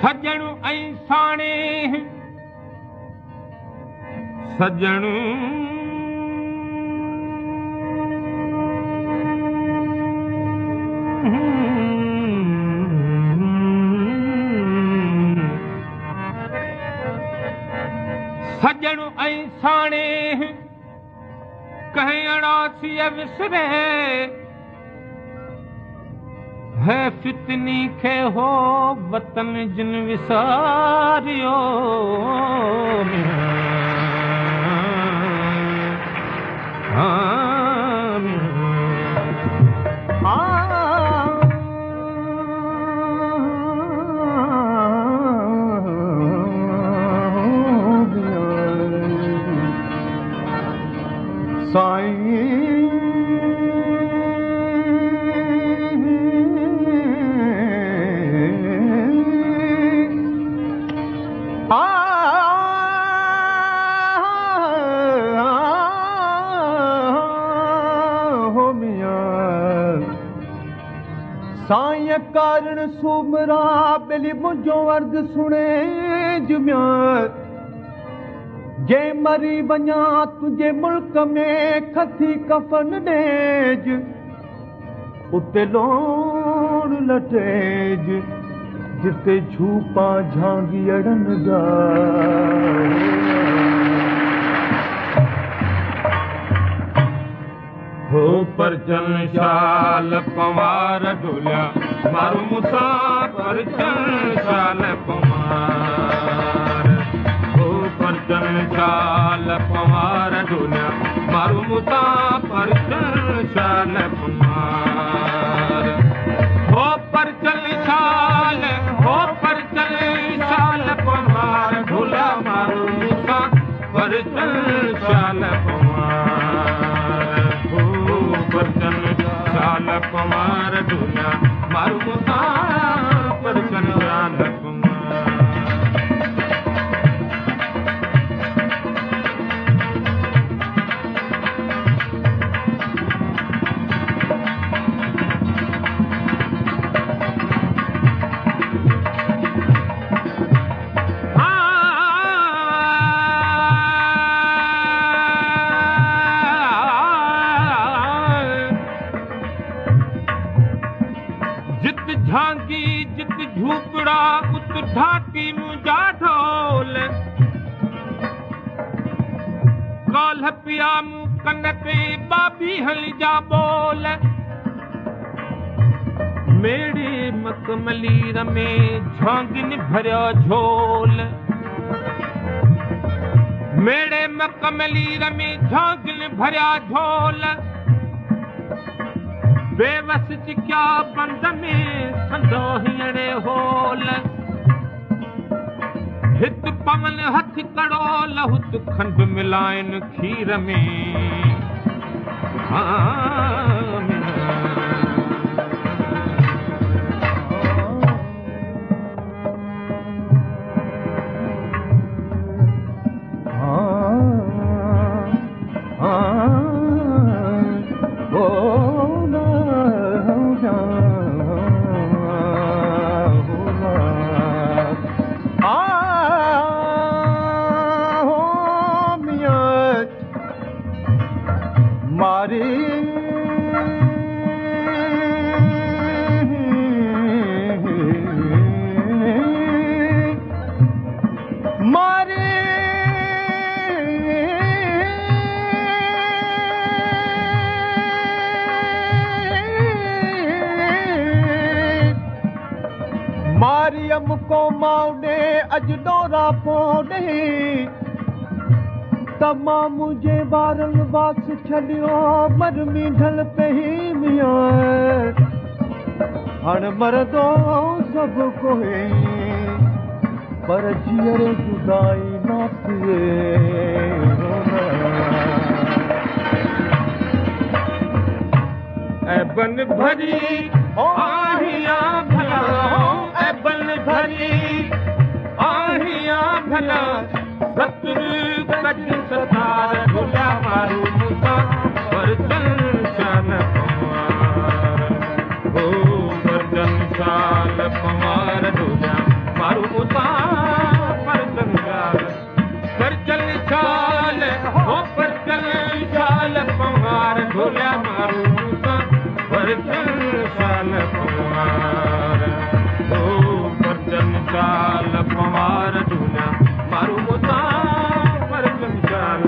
सजण ऐं साणे सजण सजण ऐं साणे कहीं अड़ासीअ विसरे है फितनी खे हो वतन जिन विसारियो साईं कारण सुमरा बेली मुंहिंजो अर्द सुणे जुमियार जे मरी वञा तुंहिंजे मुल्क में खसी कफन ॾेज उते लोण लटेज जिते झूपा झांगियड़नि जा हो पर चल शाल पवार ढोलिया मारू मुसा पर चल शाल पवार हो पर चल शाल पवार ढोलिया मारू मुसा पर चल शाल पवार हो पर चल शाल पवार ढोलिया मारू मुसा पर चल शाल शाल पवार ढोलिया मारू मुसा पर चल शाल झांकी जित झूपड़ा उत ढाकी मुंहिंजा ढोल काल्ह पिया मूं कन ते बाबी हली जा बोल मेड़े मखमलीर में झांगिन भरिया झोल मेड़े मखमलीर में झांगिन भरिया झोल बेवस चिकिया बंद में संदो हीअणे होल हित पवन हथ कड़ोल हुत खंड मिलाइन खीर में मारियम को माउने अज डोरा पोने तमा मुझे बारन वास छलियो मरमी ढल पे ही मिया हण मरदो सब कोई पर जियर जुदाई ना थिए ए बन भरी आहिया भला ए बन भरी आहिया भला सतर कच सतार ढोलिया मारू मुसा पर चल शाल पवार हो पर चल शाल पवार ढोलिया मारू मुसा पर चल चाल हो पर चल चाल पवार ढोलिया मारू मुसा पर चल चाल पवार हो पर चल चाल पवार ढोलिया मारू मुसा पर चल चाल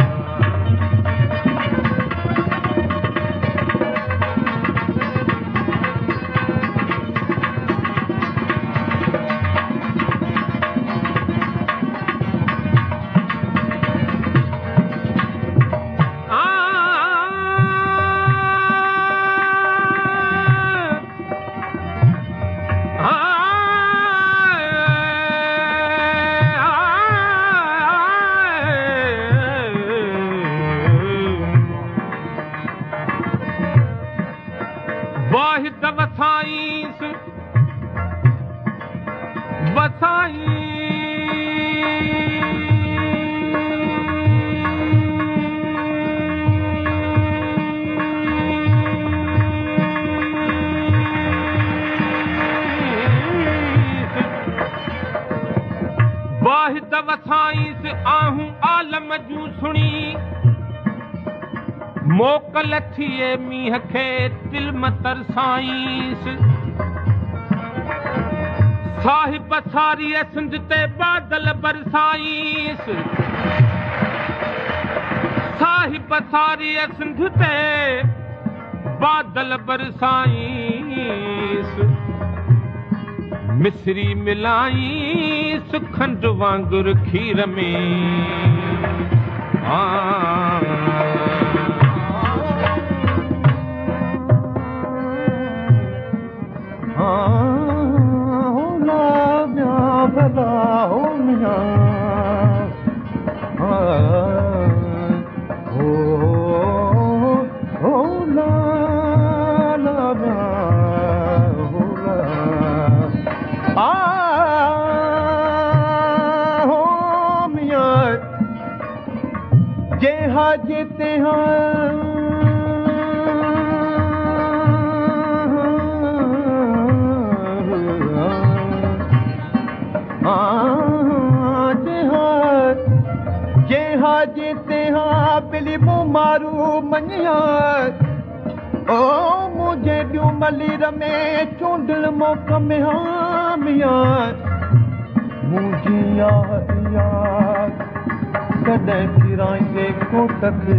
वाहिद वसाईस वसाई वाहिद वसाईस आहूं आलम जूं सुणी मोकल थिए मींह खे तिल्म तरसाईंस साहिब सारी सिंध ते बादल बरसाईंस साहिब सारी सिंध ते बादल बरसाईंस मिसरी मिलाईंस खंड वांगुर खीर में जेते हाँ बिली मारू मनिया ओ मुझे ॾियूं मलीर में चूंडल मौक़ में हाँ मिया मुझी यार कॾहिं किराए कोट ते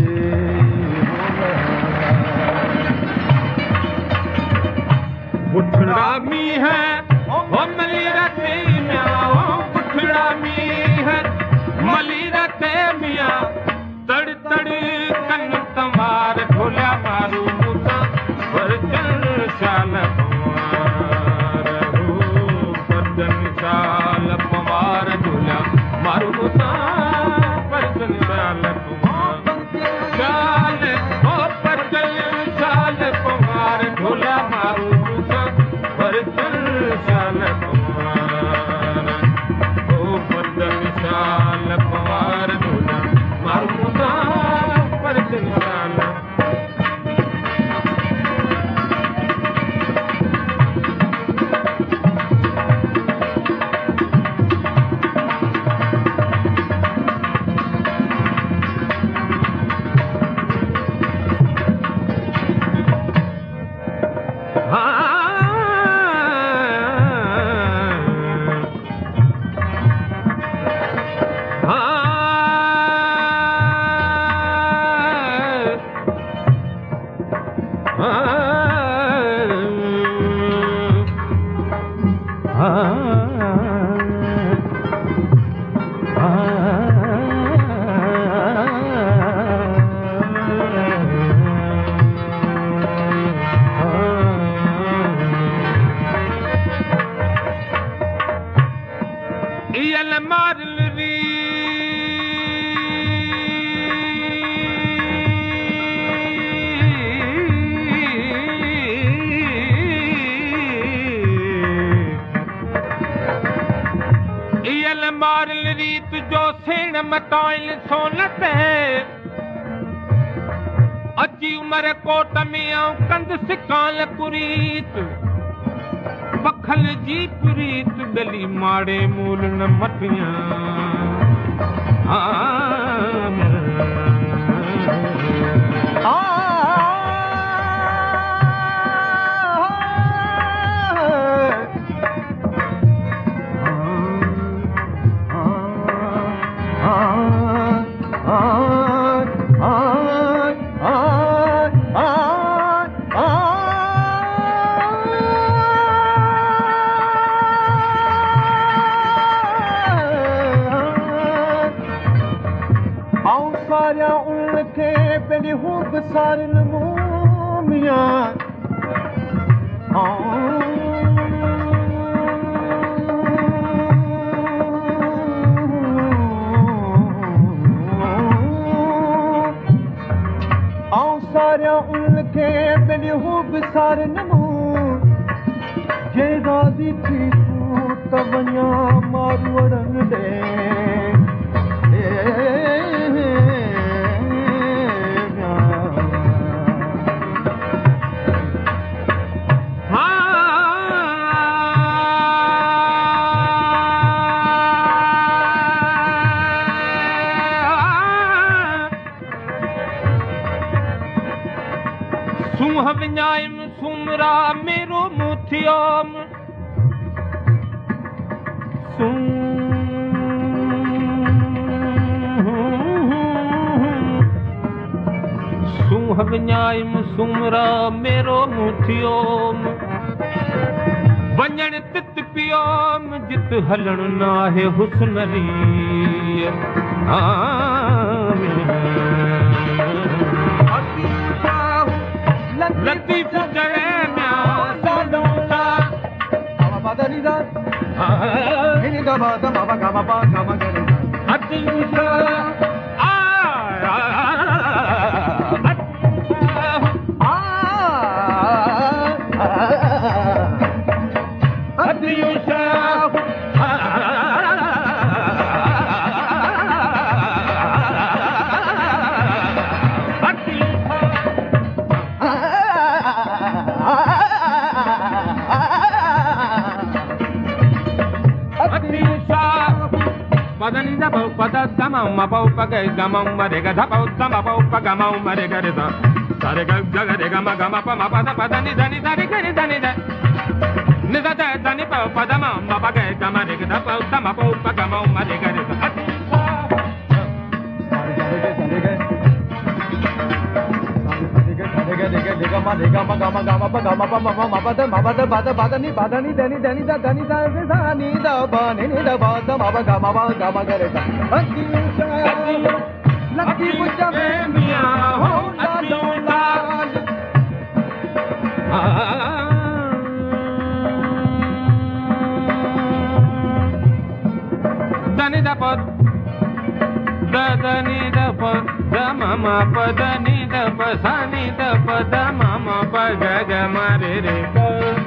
पुठड़ा मींह हो मलीर ते मिया पुठड़ा मींह मलीर ते मिया तड़ तड़ कन तमार ढोलिया मारू मुसा पर चल चाल पवार हो पर चल चाल पवार ढोलिया मारू मुसा पर चल चाल पवार चाल हो पर चल चाल पवार ढोलिया मारू मुसा पर चल चाल पवार हो पर चल चाल पवार ढोलिया मारू मुसा पर चल चाल मारल रीत जो सेण मटाइल सोनत अची उमर कोट में आऊं कंद सिकाल कुरीत पखल जी प्रीत गली माड़े मूल न मटियां सारन मोमिया सारिया उनखे पंहिंजी हूब सारन जे राज़ी थी तूं त वञा मारूअड़न ॾे विञाइम सुमरा मेरो मुथियोम सूह विञाइम सुमरा मेरो मुथियोम वञण तित पियोम जित हलण नाहे हुस्नरी लतीफ जरे म्या साडोला बाबा दनी दा हिनी दा बाबा गामा पा गामा करे अतिशा Padanida pau padama ma pau pagai gama marega da pau tama pau pagama marega da sarega jaga gama gama pa ma pada padani dani dani kani dani da nida da dani pau padama ma pagai gama rega da pau tama pau pagama marega da gama gama gama gama pa gama pa mama ma pada badani badani dani dani da dani da dani da ba ni da ba da ma gama gare da लकी मुझे मियां हो अदोला दनी द पद दनी द पद द ममा पदनी द पसानी द पद ममा प ग ग मारे रे ग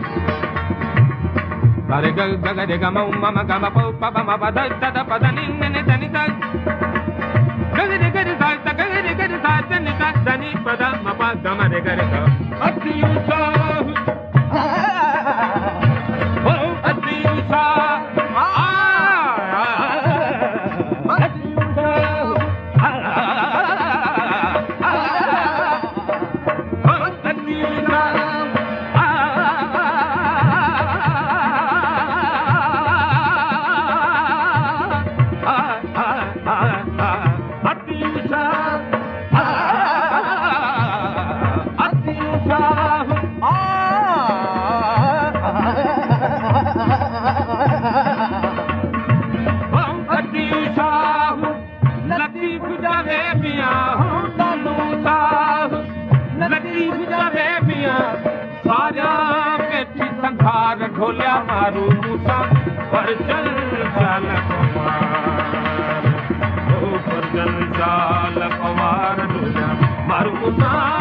रे ग ग रे ग म म ग म प प म प द द पदनी नि दनी द गरे गरे सा ग गरे सा दनी द दनी पद म प ग म रे ग रे ग अतियु सा ओ अतियु सा ढोलिया मारू मूसा पर चल चाल पवार ढोलिया मारू मूसा